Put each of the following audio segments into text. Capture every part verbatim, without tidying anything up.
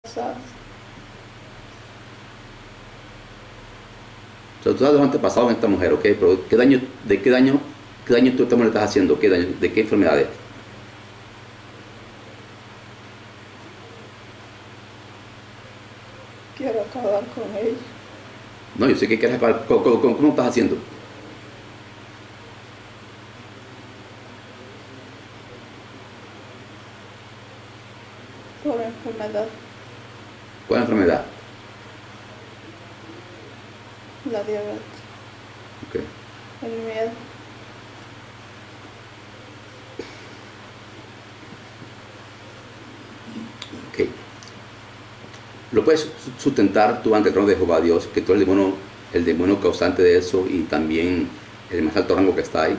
Sabes. O sea, tú sabes los antepasados en esta mujer, ¿ok? Pero ¿qué daño, de qué daño, qué daño tú a esta mujer le estás haciendo? ¿Qué daño, de qué enfermedades? Quiero acabar con ella. No, yo sé que quieres acabar. ¿Cómo, cómo, cómo estás haciendo? Por enfermedad. ¿Cuál enfermedad? La diabetes. Ok. El miedo. Ok. Lo puedes sustentar tú ante el trono de Jehová Dios, que tú eres el demonio, el demonio causante de eso y también el más alto rango que está ahí.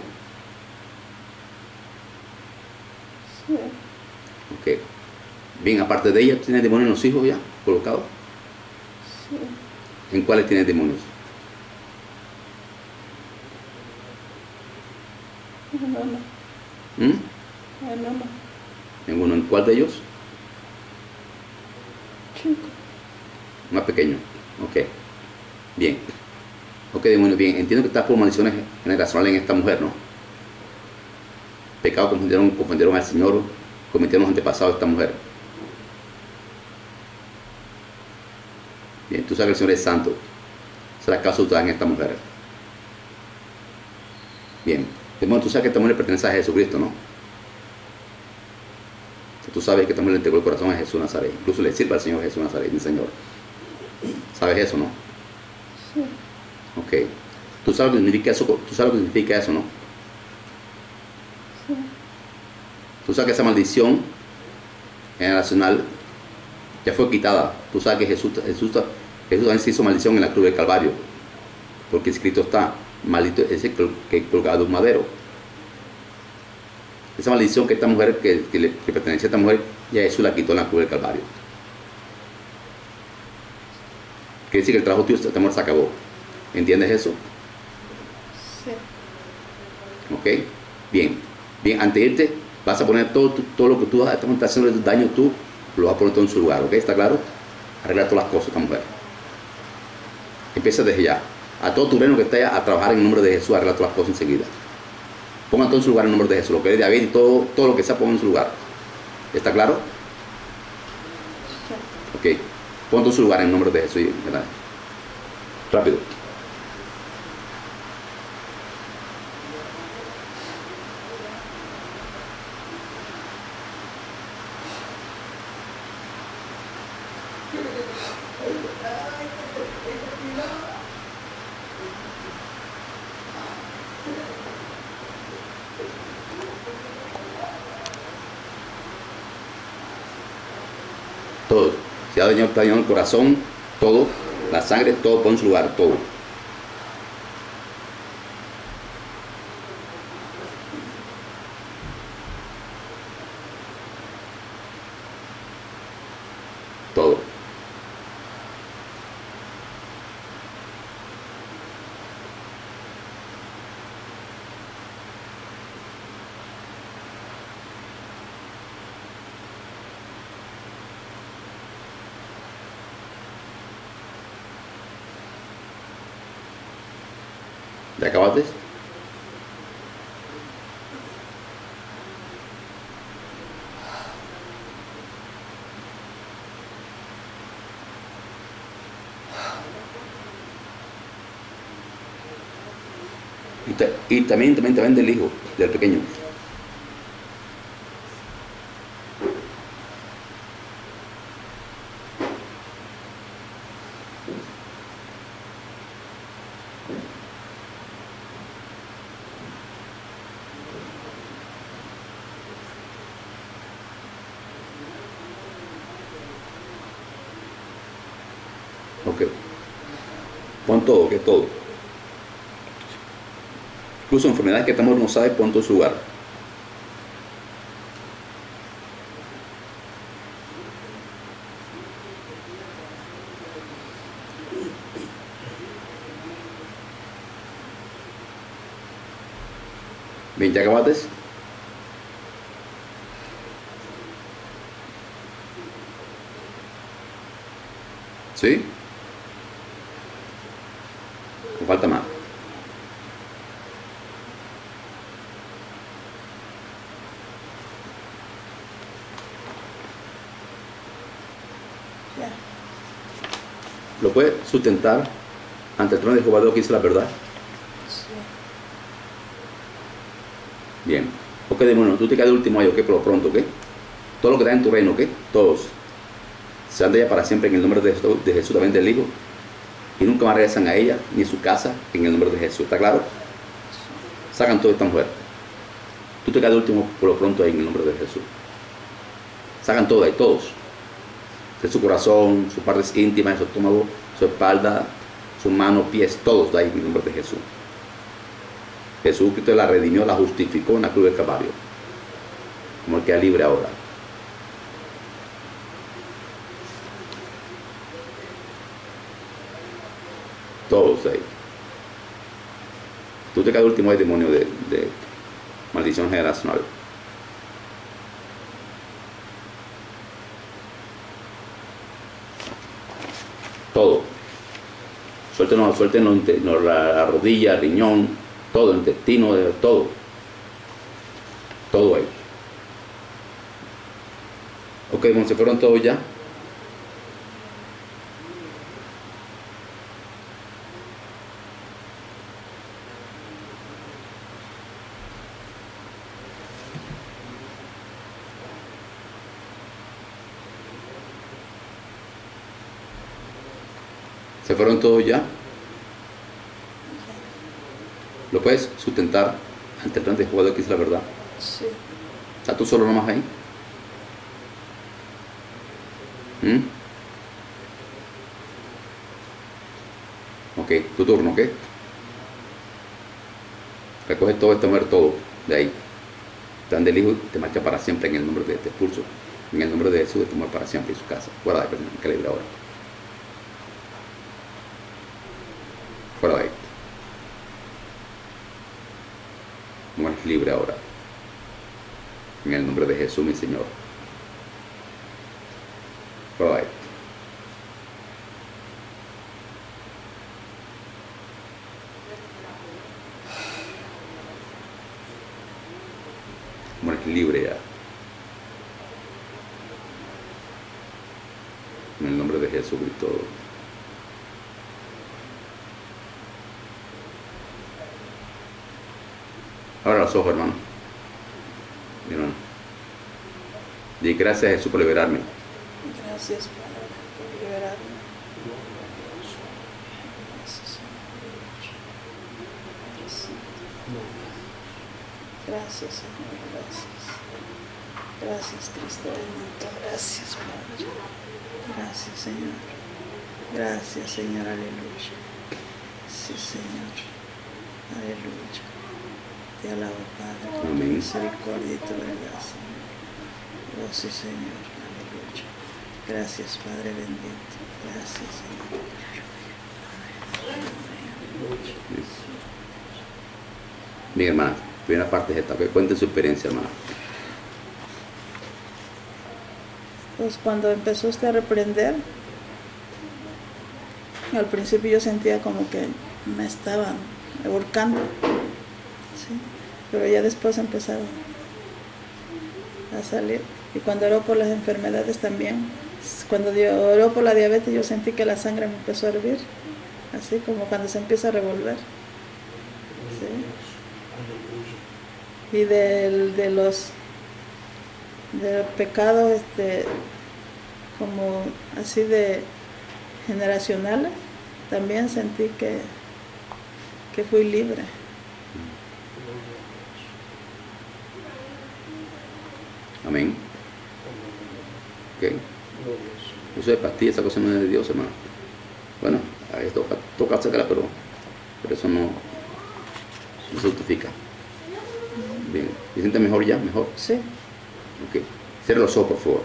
Sí. Ok. Bien, aparte de ella, ¿tienes demonios en los hijos ya colocados? Sí. ¿En cuáles tienes demonios? En uno. ¿Mm? En uno. ¿En uno? ¿En cuál de ellos? Chico. Más pequeño. Ok. Bien. Ok, demonio, bien. Entiendo que estás por maldiciones generacionales en esta mujer, ¿no? Pecado confundieron, confundieron al Señor, cometieron los antepasados de esta mujer. Bien, tú sabes que el Señor es santo. Esa es la causa usada en esta mujer. Bien. Demonio, tú sabes que esta mujer pertenece a Jesucristo, ¿no? Tú sabes que esta mujer le entregó el corazón a Jesús Nazaret. Incluso le sirve al Señor Jesús Nazaret, mi Señor. ¿Sabes eso, no? Sí. Ok. Tú sabes lo que significa eso, tú sabes lo que significa eso, ¿no? Sí. Tú sabes que esa maldición generacional ya fue quitada. Tú sabes que Jesús, Jesús, Jesús también se hizo maldición en la cruz del Calvario. Porque escrito está, maldito es el que colgado un madero. Esa maldición que esta mujer, que, que, le, que pertenecía a esta mujer, ya Jesús la quitó en la cruz del Calvario. Quiere decir que el trabajo tuyo, esta mujer se acabó. ¿Entiendes eso? Sí. ¿Ok? Bien. Bien, antes de irte, vas a poner todo, todo lo que tú estás haciendo de daño tú, lo vas a poner todo en su lugar, ¿ok? ¿Está claro? Arreglar todas las cosas, esta mujer. Empieza desde ya. A todo tu reino que esté a trabajar en el nombre de Jesús, arreglar todas las cosas enseguida. Ponga todo en su lugar en el nombre de Jesús. Lo que es David y todo, todo lo que sea, ponga en su lugar. ¿Está claro? Sí. Ok. Pon todo en su lugar en el nombre de Jesús. ¿Verdad? Rápido. Todo. Si ha dañado, está dañado el corazón, todo. La sangre, todo, pon en su lugar, todo. Todo. ¿Ya acabaste? Y, ta- y también, también, también del hijo, del pequeño. Ok. Pon todo, que todo. Incluso enfermedades que estamos no sabe, pon todo en su lugar. Bien, ¿ya acabaste? ¿Sí? ¿O falta más? Ya. ¿Lo puede sustentar ante el trono de Jehová Dios que dice la verdad? Sí. Bien. Ok, demonio, tú te quedas de último año, ok, por lo pronto, ok. Todo lo que está en tu reino, ok, todos se van de ella para siempre en el nombre de Jesús, de Jesús también del Hijo, y nunca más regresan a ella ni a su casa en el nombre de Jesús. ¿Está claro? Sacan toda esta mujer. Tú te quedas de último por lo pronto ahí en el nombre de Jesús. Sacan todo ahí, todos. De su corazón, sus partes íntimas, su estómago, su espalda, sus manos, pies, todos de ahí en el nombre de Jesús. Jesús Cristo la redimió, la justificó en la cruz del Calvario. Como el que es libre ahora. Todos ahí. Tú te quedas de último ahí, demonio de, de maldición generacional. Todo. Suéltenos, suéltenos la, la rodilla, el riñón, todo, el intestino, todo. Todo ahí. Ok, bueno, se fueron todos ya. ¿Se fueron todos ya? ¿Lo puedes sustentar ante el plan de jugador que dice la verdad? Sí. ¿Estás tú solo nomás ahí? ¿Mm? Ok, tu turno, ¿ok? Recoge todo este mujer, todo de ahí. Plan del Hijo te marcha para siempre en el nombre de este expulso. En el nombre de Jesús, de tu mujer para siempre en su casa. Fuera de ahí, que libre ahora. Fuera de ahí. Mueres libre ahora. En el nombre de Jesús, mi Señor. Fuera de ahí. Mueres libre ya. En el nombre de Jesucristo. Abra los ojos, hermano. Mi hermano. Di gracias a Jesús por liberarme. Gracias, Padre, por liberarme. Gracias, Señor. Gracias. Gracias, Cristo bendito. Gracias, Padre. Gracias, Señor. Gracias, Señor. Aleluya. Sí, Señor. Aleluya. Te alabo, Padre, por tu Amén. misericordia y tu verdad, Señor. Oh, sí, Señor. Aleluya. Gracias, Padre bendito. Gracias, Señor. Mi hermana, primera parte es esta. Que cuente su experiencia, hermana. Pues cuando empezó usted a reprender, al principio yo sentía como que me estaban ahorcando, ¿sí? Pero ya después empezaron a salir. Y cuando oró por las enfermedades también, cuando yo oró por la diabetes, yo sentí que la sangre me empezó a hervir, así como cuando se empieza a revolver, ¿sí? Y del, de los de pecados este, como así de generacionales, también sentí que, que fui libre. Amén. Ok. Uso de pastillas, esa cosa no es de Dios, hermano. Bueno, a esto toca, toca sacarla, pero, pero eso no, no se justifica. Bien. ¿Se siente mejor ya? ¿Mejor? Sí. Ok. Cierre los ojos, por favor.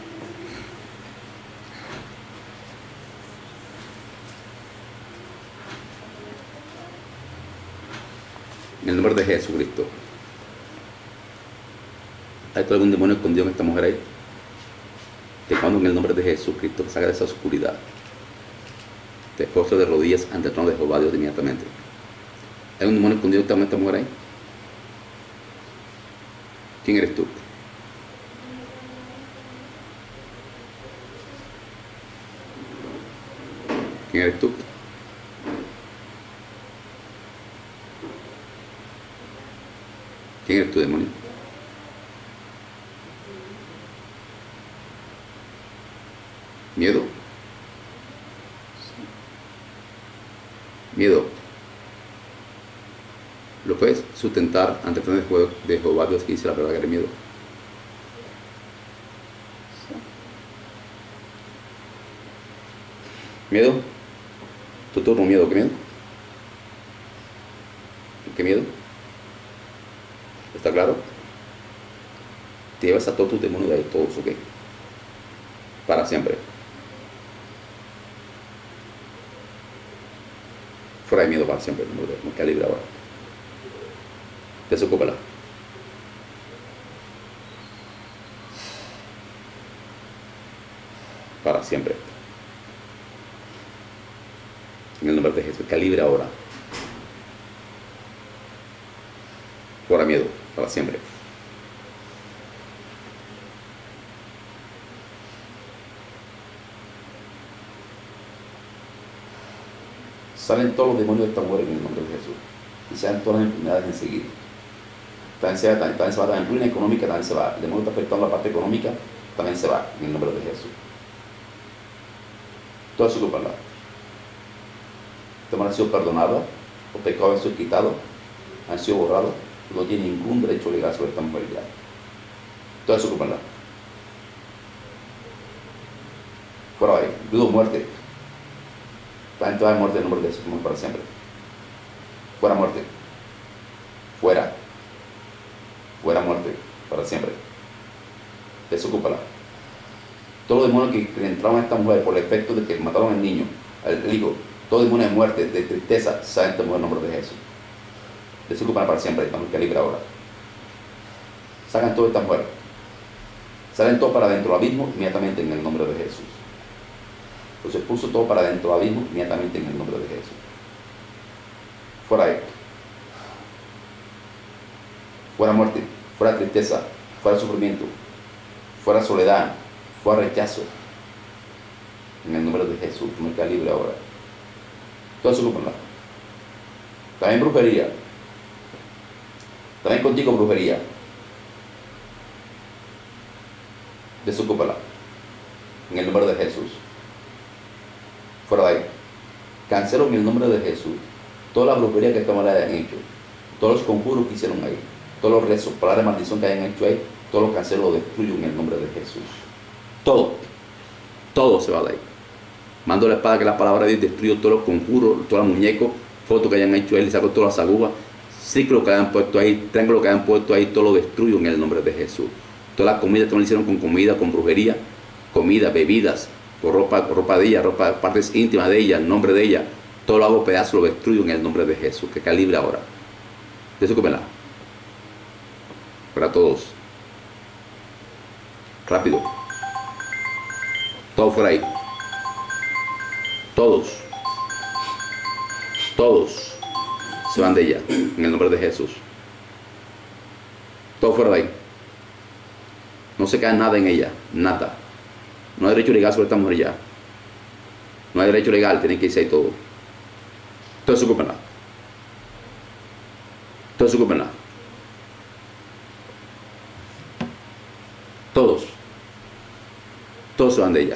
En el nombre de Jesucristo. ¿Hay algún demonio escondido en esta mujer ahí? Te mando en el nombre de Jesucristo que salga de esa oscuridad. te postras de rodillas ante el trono de Jehová Dios inmediatamente. ¿Hay un demonio escondido también esta mujer ahí? ¿Quién eres tú? ¿Quién eres tú? ¿Quién eres tú, demonio? ¿Miedo? Miedo. ¿Lo puedes sustentar ante el trono de Jehová Dios que dice la verdad que eres miedo? ¿Miedo? ¿Tú turno miedo? ¿Qué miedo? ¿Qué miedo? ¿Está claro? Te llevas a todos tus demonios de ahí, todos, ¿ok? Para siempre. Fuera de miedo para siempre, no queda libre ahora. Desocúpala. Para siempre. En el nombre de Jesús, queda libre ahora. Fuera miedo, para siempre. Salen todos los demonios de esta mujer en el nombre de Jesús. Y salen todas las enfermedades enseguida. También se va, también, también se va, también ruina económica, también se va. El demonio está afectando la parte económica, también se va en el nombre de Jesús. Toda su culpa. Esta mujer ha sido perdonada, los pecados han sido quitados, han sido borrados, no tiene ningún derecho legal sobre esta mujer ya. Toda su culpa. Fuera ahí, dudo muerte. También te va a muerte en el nombre de Jesús para siempre. Fuera muerte. Fuera. Fuera muerte para siempre. Desocúpala. Todos los demonios que, que entraron a esta mujer por el efecto de que mataron al niño, al hijo, todo demonio de muerte, de tristeza, sale de esta mujer en el nombre de Jesús. Desocúpala para siempre. Estamos que libre ahora. Sacan toda esta mujer. Salen todos para adentro del abismo inmediatamente en el nombre de Jesús. Entonces puso todo para adentro del abismo inmediatamente en el nombre de Jesús. Fuera ahí. Fuera muerte, fuera tristeza, fuera sufrimiento, fuera soledad, fuera rechazo. En el nombre de Jesús, tú me quedas libre ahora. Todo eso con la. También brujería. También contigo brujería. Desocúpala. En el nombre de Jesús. Fuera de ahí. Cancelo en el nombre de Jesús toda la brujería que esta manera hayan hecho, todos los conjuros que hicieron ahí, todos los rezos, palabras de maldición que hayan hecho ahí, todo lo cancelo, lo destruyo en el nombre de Jesús. Todo, todo se va de ahí. Mando la espada que la palabra de Dios destruyo todos los conjuros, todos los muñecos, fotos que hayan hecho ahí, le saco todas las agujas, ciclos que hayan puesto ahí, triángulos que hayan puesto ahí, todo lo destruyo en el nombre de Jesús. Toda la comida que lo hicieron con comida, con brujería, comida, bebidas, con ropa, con ropa de ella, ropa, partes íntimas de ella, el nombre de ella, todo lo hago pedazo, lo destruyo en el nombre de Jesús, que queda libre ahora. Desocúpenla. Para todos. Rápido. Todo fuera ahí. Todos. Todos se van de ella, en el nombre de Jesús. Todo fuera de ahí. No se queda nada en ella, nada. No hay derecho legal sobre esta mujer ya. No hay derecho legal, tienen que irse ahí todo. Todos se ocupen. Todos se ocupen. Todos. Todos se van de ella.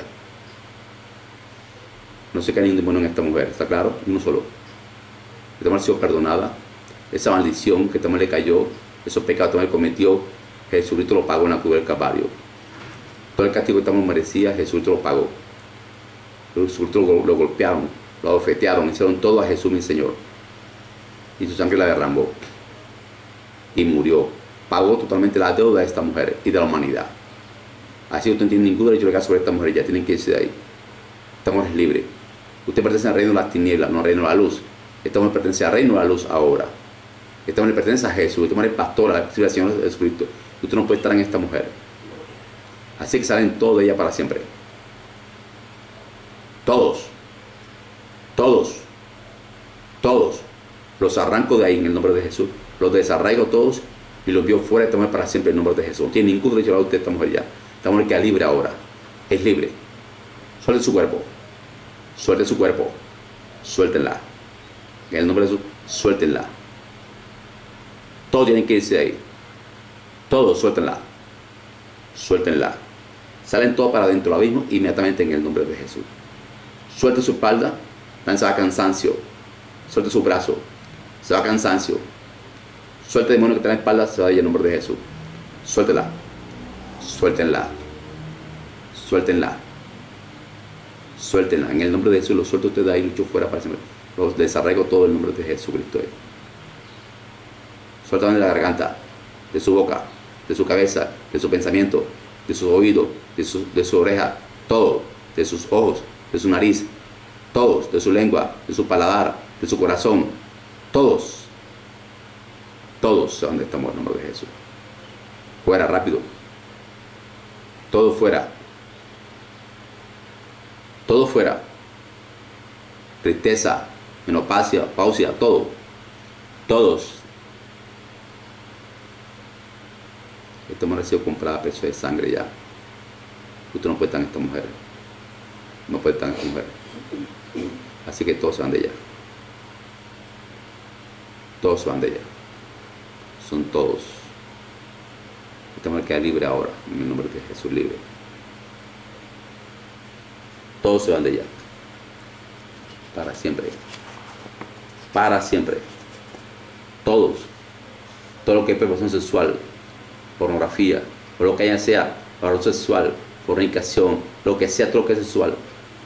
No se cae ningún demonio en esta mujer, ¿está claro? Uno solo. Esta mujer ha sido perdonada. Esa maldición que esta mujer le cayó, esos pecados que esta mujer cometió, Jesucristo lo pagó en la cruz del Calvario. Todo el castigo que esta mujer merecía, Jesucristo lo pagó. Jesucristo lo, lo golpearon, lo abofetearon, hicieron todo a Jesús mi Señor. Y su sangre la derramó. Y murió. Pagó totalmente la deuda de esta mujer y de la humanidad. Así usted no tiene ningún derecho legal sobre esta mujer, ya tienen que irse de ahí. Esta mujer es libre. Usted pertenece al reino de las tinieblas, no al reino de la luz. Esta mujer pertenece al reino de la luz ahora. Esta mujer pertenece a Jesús. Esta mujer es pastora, la Señor de Jesucristo. Usted no puede estar en esta mujer. Así que salen todos de ella para siempre. Todos. Todos, todos, los arranco de ahí en el nombre de Jesús. Los desarraigo todos y los envío fuera de esta mujer para siempre en el nombre de Jesús. No tiene ningún derecho a hablar usted de esta mujer ya. Esta mujer queda libre ahora. Es libre. Suelte su cuerpo. Suelte su cuerpo. Suéltenla. En el nombre de Jesús, suéltenla. Todos tienen que irse de ahí. Todos, suéltenla. Suéltenla. Salen todos para adentro del abismo inmediatamente en el nombre de Jesús. Suelte su espalda. Se va cansancio. Suelte su brazo. Se va cansancio. Suelte el demonio que está en la espalda. Se va en el nombre de Jesús. Suéltela. Suéltenla. Suéltenla. Suéltenla. En el nombre de Jesús los suelto ustedes ahí. Lucho fuera para siempre. Los desarraigo todo en el nombre de Jesucristo. Suéltame de la garganta, de su boca, de su cabeza, de su pensamiento, de sus oídos, de su, de su oreja, todo, de sus ojos, de su nariz, todos, de su lengua, de su paladar, de su corazón, todos, todos se van de esta muerte en el nombre de Jesús. Fuera, rápido. Todo fuera. Todo fuera. Tristeza, menopausia, pausia, todo. Todos. Esta mujer ha sido comprada a precio de sangre ya. Usted no puede estar en esta mujer. No puede estar en esta mujer. Así que todos se van de ella. Todos se van de ella. Son todos. Esta mujer queda libre ahora. En el nombre de Jesús, libre. Todos se van de ella. Para siempre. Para siempre. Todos. Todo lo que es perversión sexual, pornografía, o lo que haya sea, valor sexual, fornicación, lo que sea, todo lo que es sexual.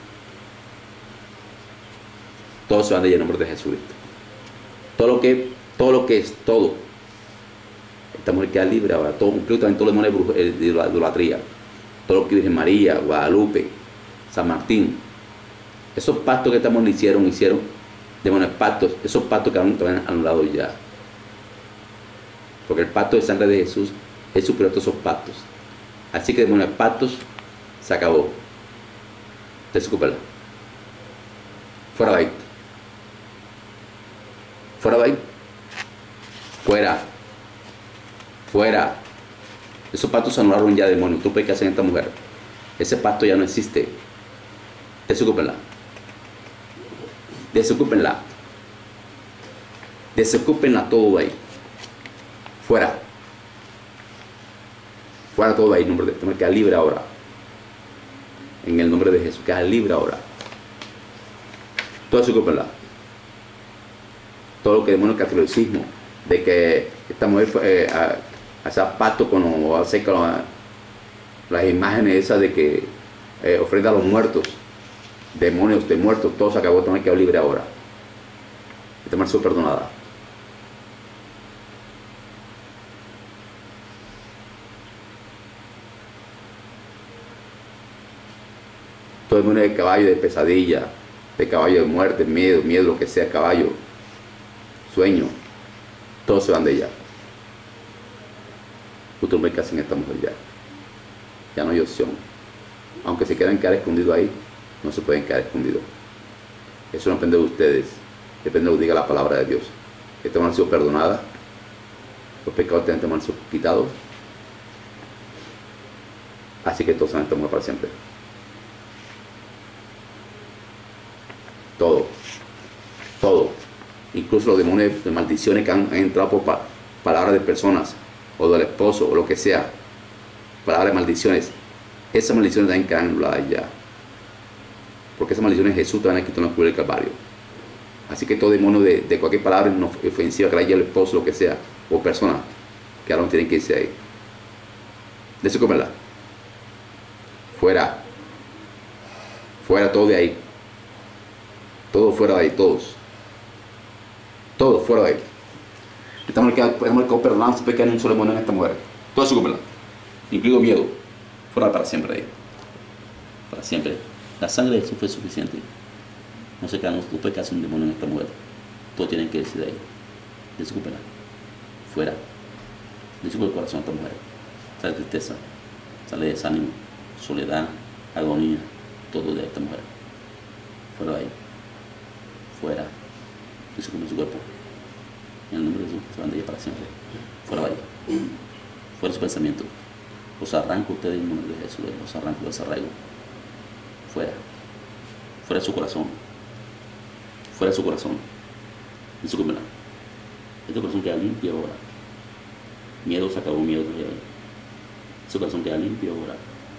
Todos se van de ella en nombre de Jesucristo. Todo lo que, todo lo que es, todo. Esta mujer queda libre ahora. Todo, incluso también todo el demonio de idolatría. Todo lo que Virgen María, Guadalupe, San Martín. Esos pactos que esta mujer hicieron, hicieron, demonios pactos, esos pactos que aún han anulado ya. Porque el pacto de sangre de Jesús es superior a todos esos pactos. Así que demonios pactos, se acabó. Desocúpala. Fuera de ahí. Fuera de ahí. Fuera. Fuera. Esos pactos se anularon ya, demonios. ¿Tú puedes qué hacer en esta mujer? Ese pacto ya no existe. Desocúpenla. Desocúpenla. Desocúpenla todo ahí. Fuera. Fuera todo ahí. Nombre de Jesús. Queda libre ahora. En el nombre de Jesús. Queda libre ahora. Todo desocúpenla. Todo lo que demuestra el catolicismo. De que esta mujer fue, eh, hace pacto con o hace con la, las imágenes esas de que eh, ofrenda a los muertos. Demonios de muertos. Todo se acabó. Todo queda libre ahora. Esta mujer fue perdonada. Todo el mundo de caballo, de pesadilla, de caballo de muerte, miedo, miedo, lo que sea, caballo, sueño, todos se van de ella. Usted me casa en esta mujer ya. Ya no hay opción. Aunque se quieran quedar escondidos ahí, no se pueden quedar escondidos. Eso no depende de ustedes, depende de lo que diga la palabra de Dios. Esta mujer ha sido perdonada, los pecados de esta mujer han sido quitados. Así que todos se van a esta mujer para siempre. Todo, todo, incluso los demonios de maldiciones que han, han entrado por pa palabras de personas, o del esposo, o lo que sea, palabras de maldiciones, esas maldiciones también quedan anuladas ya, porque esas maldiciones Jesús te van a quitar en la cruz del Calvario. Así que todo demonio de, de cualquier palabra no ofensiva que le haya al esposo, lo que sea, o persona, que ahora no tienen que irse ahí. Desocúpenla. Fuera, fuera todo de ahí. Todo fuera de ahí, todos. Todo fuera de ahí. Esta mujer queda, quedó perdonada, se puede quedar en un solo demonio en esta mujer. Todo se cúpela. Incluido miedo. Fuera para siempre de ahí. Para siempre. La sangre de Jesús fue suficiente. No se quedan, no puede quedarse un demonio en esta mujer. Todos tienen que irse de ahí. Desocúpela. Fuera. Desocupa el corazón de esta mujer. Sale tristeza. Sale desánimo. Soledad. Agonía. Todo de esta mujer. Fuera de ahí. pensamientos. Los arranco a ustedes en el nombre de Jesús, los arranco, los arraigo. Fuera. Fuera de su corazón. Fuera de su corazón. En su comunidad. Este corazón queda limpio ahora. Miedo se acabó, miedo todavía. Ese corazón queda limpio ahora.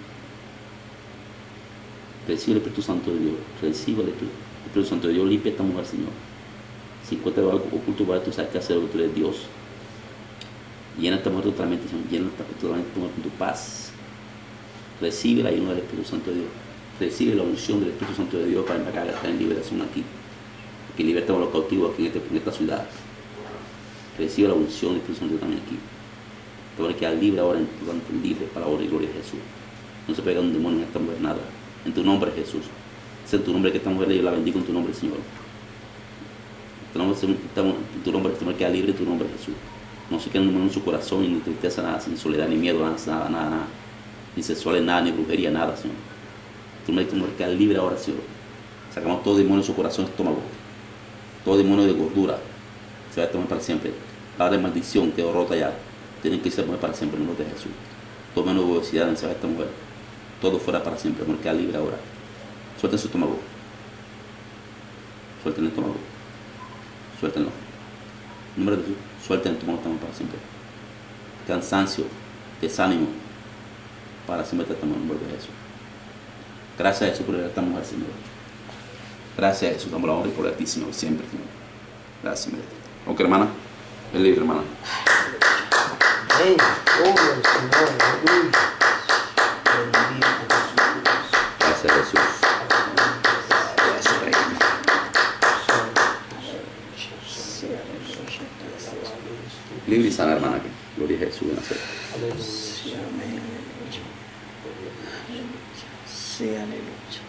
Recibe el Espíritu Santo de Dios. Recibe el Espíritu, el Espíritu Santo de Dios. Limpia esta mujer, Señor. Si encuentras algo oculto para tú sabes qué hacer, tú eres Dios. Llena esta mujer totalmente, Señor. Llena totalmente esta mujer con tu paz. Recibe la ayuda del Espíritu Santo de Dios. Recibe la unción del Espíritu Santo de Dios para empezar a estar en liberación aquí. Que libertamos a los cautivos aquí en, este, en esta ciudad. Recibe la unción del Espíritu Santo también aquí. Te voy a quedar libre ahora, en, libre para la honra y gloria de Jesús. No se pega un demonio en esta mujer, nada. En tu nombre, Jesús. Es en tu nombre que esta mujer, yo la bendigo en tu nombre, Señor. En tu nombre, en tu nombre esta mujer queda libre en tu nombre, Jesús. No se queda un demonio en su corazón, ni tristeza, nada, sin soledad, ni miedo, nada, nada, nada, nada. Ni sexuales, nada, ni brujería, nada, Señor. Tu nombre, esta mujer queda libre ahora, Señor. Sacamos todo demonio en su corazón, estómago. Todo demonio de gordura. Se va a tomar para siempre. La de maldición quedó rota ya. Tienen que irse para siempre en el nombre de Jesús. Todo menos de obesidad en esta mujer. Todo fuera para siempre, mujer queda libre ahora. Suelten su estómago. Suelten el estómago. Suéltenlo. En nombre de Jesús, suelten el estómago también para siempre. Cansancio, desánimo, para siempre estamos en el nombre de Jesús. Gracias a Jesús por esta mujer, Señor. Gracias a Jesús, damos la honra y por ti, Señor, siempre, Señor. Gracias, Señor. Ok, hermana. Es libre, hermana. Amén. Gloria al Señor. Aleluya. Gracias, Jesús. Gracias, Rey. Libre y sana, hermana. Gloria a Jesús de Nazaret. Sí, amén. Sí, aleluya.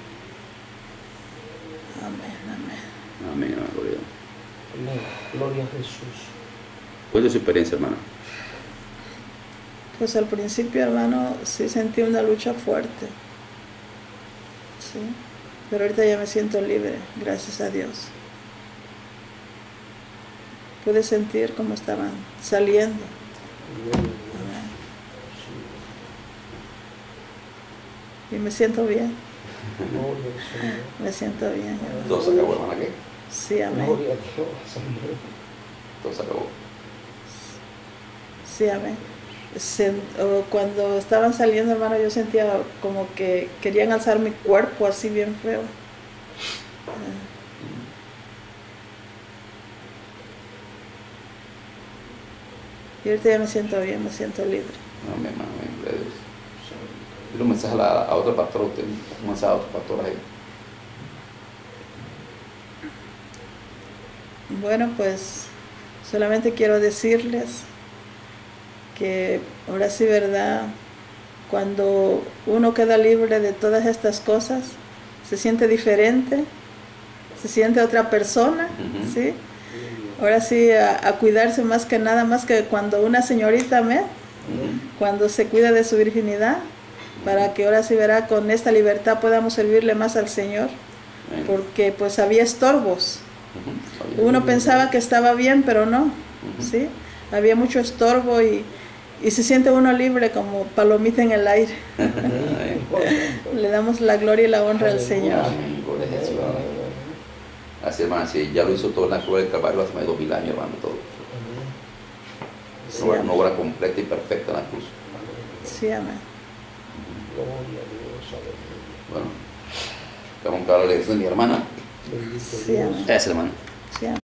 Amén, amén. Amén, hermana. Gloria a Dios. Amén. Gloria a Jesús. ¿Cuál es su experiencia, hermana? Pues al principio, hermano, sí sentí una lucha fuerte. Sí. Pero ahorita ya me siento libre, gracias a Dios. Pude sentir cómo estaban saliendo. Amén. Y me siento bien. Gloria al Señor. Me siento bien, hermano. ¿Todo se acabó, hermana? ¿Qué? Sí, amén. Gloria a Dios. Amén. Todo se acabó. Sí, amén. Se- o cuando estaban saliendo, hermano, yo sentía como que querían alzar mi cuerpo así bien feo. Ah. Y ahorita ya me siento bien, me siento libre. Amén, hermano. Amén. Gloria a Dios. Dile un mensaje a, la, a otro pastor, usted, un mensaje a otro pastor ahí. Bueno, pues solamente quiero decirles que ahora sí, verdad, cuando uno queda libre de todas estas cosas, se siente diferente, se siente otra persona, Ujú. ¿sí? Ahora sí, a, a cuidarse más que nada, más que cuando una señorita, ¿me? Ujú. Cuando se cuida de su virginidad, para que ahora sí, verá, con esta libertad podamos servirle más al Señor, Amén. porque pues había estorbos. Ujú. Está bien. Uno pensaba que estaba bien, pero no, Ujú. ¿sí? Había mucho estorbo y, y se siente uno libre como palomita en el aire. Amén. Le damos la gloria y la honra al Señor. Amén. Gloria a Jesús. Amén. Así, hermano, sí, ya lo hizo todo en la cruz del Calvario hace más de dos mil años, hermano, todo. Sí, Una obra, amén. una obra completa y perfecta en la cruz. Sí, amén. Gloria a Dios. Aleluya. Bueno, vamos a hablar de eso de mi hermana. Bendito Sí, Dios. amén. Esa hermana. Sí, amén.